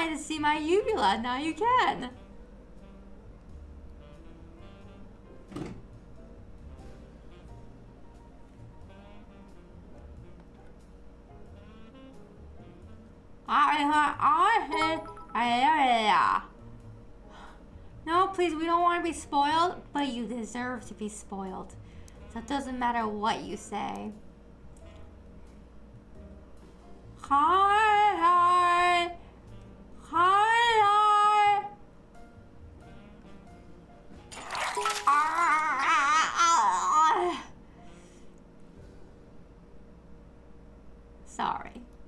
wanted to see my uvula. Now you can. No, please, we don't want to be spoiled, but you deserve to be spoiled. So it doesn't matter what you say. Hi. Sorry.